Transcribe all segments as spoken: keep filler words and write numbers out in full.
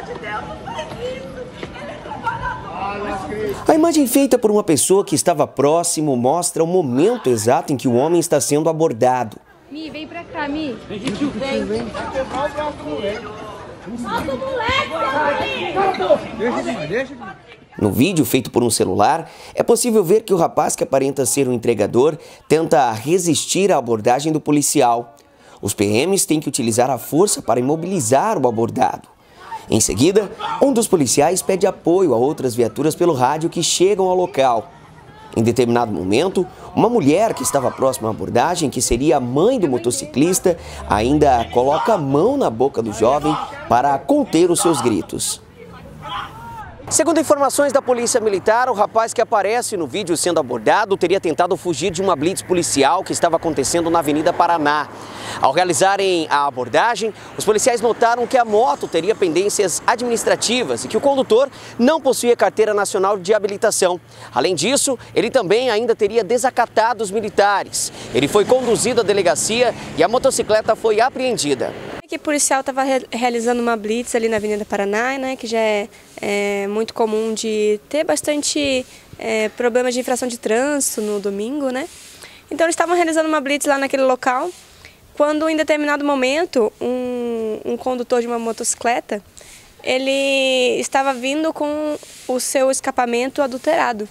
de Deus, não faz isso. Ele é trabalhador. A imagem feita por uma pessoa que estava próximo mostra o momento exato em que o homem está sendo abordado. Mi, vem pra cá, Mi. Vem, vem. Vai quebrar o braço do moleque. Solta o moleque, Deixa demais, deixa demais. No vídeo feito por um celular, é possível ver que o rapaz que aparenta ser um entregador tenta resistir à abordagem do policial. Os P Ms têm que utilizar a força para imobilizar o abordado. Em seguida, um dos policiais pede apoio a outras viaturas pelo rádio que chegam ao local. Em determinado momento, uma mulher que estava próxima à abordagem, que seria a mãe do motociclista, ainda coloca a mão na boca do jovem para conter os seus gritos. Segundo informações da Polícia Militar, o rapaz que aparece no vídeo sendo abordado teria tentado fugir de uma blitz policial que estava acontecendo na Avenida Paraná. Ao realizarem a abordagem, os policiais notaram que a moto teria pendências administrativas e que o condutor não possuía carteira nacional de habilitação. Além disso, ele também ainda teria desacatado os militares. Ele foi conduzido à delegacia e a motocicleta foi apreendida. Que o policial estava re realizando uma blitz ali na Avenida Paraná, né, que já é, é muito comum de ter bastante é, problemas de infração de trânsito no domingo, né? Então eles estavam realizando uma blitz lá naquele local, quando em determinado momento um, um condutor de uma motocicleta, ele estava vindo com o seu escapamento adulterado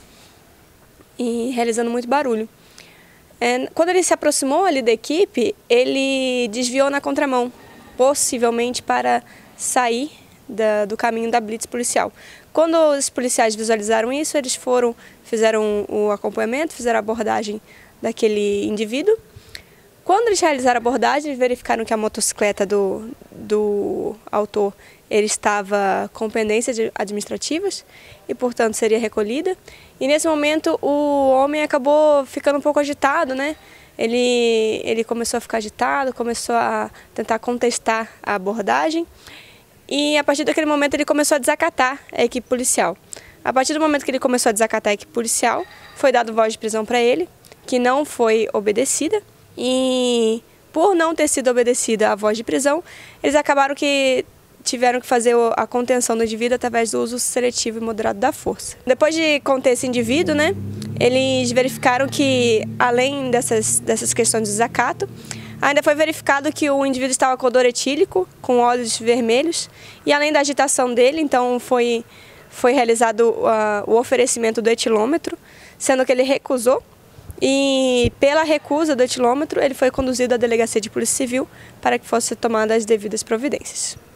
e realizando muito barulho. É, quando ele se aproximou ali da equipe, ele desviou na contramão, possivelmente para sair da, do caminho da blitz policial. Quando os policiais visualizaram isso, eles foram, fizeram o acompanhamento, fizeram a abordagem daquele indivíduo. Quando eles realizaram a abordagem, eles verificaram que a motocicleta do, do autor ele estava com pendências administrativas e, portanto, seria recolhida. E, nesse momento, o homem acabou ficando um pouco agitado, né? Ele, ele começou a ficar agitado, começou a tentar contestar a abordagem e a partir daquele momento ele começou a desacatar a equipe policial. A partir do momento que ele começou a desacatar a equipe policial, foi dado voz de prisão para ele, que não foi obedecida e por não ter sido obedecida a voz de prisão, eles acabaram que tiveram que fazer a contenção do indivíduo através do uso seletivo e moderado da força. Depois de conter esse indivíduo, né, eles verificaram que, além dessas, dessas questões de desacato, ainda foi verificado que o indivíduo estava com odor etílico, com olhos vermelhos, e além da agitação dele, então foi, foi realizado uh, o oferecimento do etilômetro, sendo que ele recusou, e pela recusa do etilômetro, ele foi conduzido à delegacia de polícia civil para que fossem tomadas as devidas providências.